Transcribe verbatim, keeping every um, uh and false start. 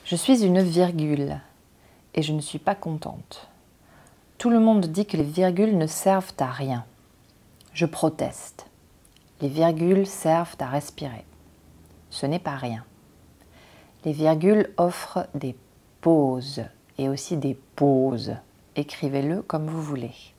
Je suis une virgule et je ne suis pas contente. Tout le monde dit que les virgules ne servent à rien. Je proteste. Les virgules servent à respirer. Ce n'est pas rien. Les virgules offrent des pauses et aussi des pauses. Écrivez-le comme vous voulez.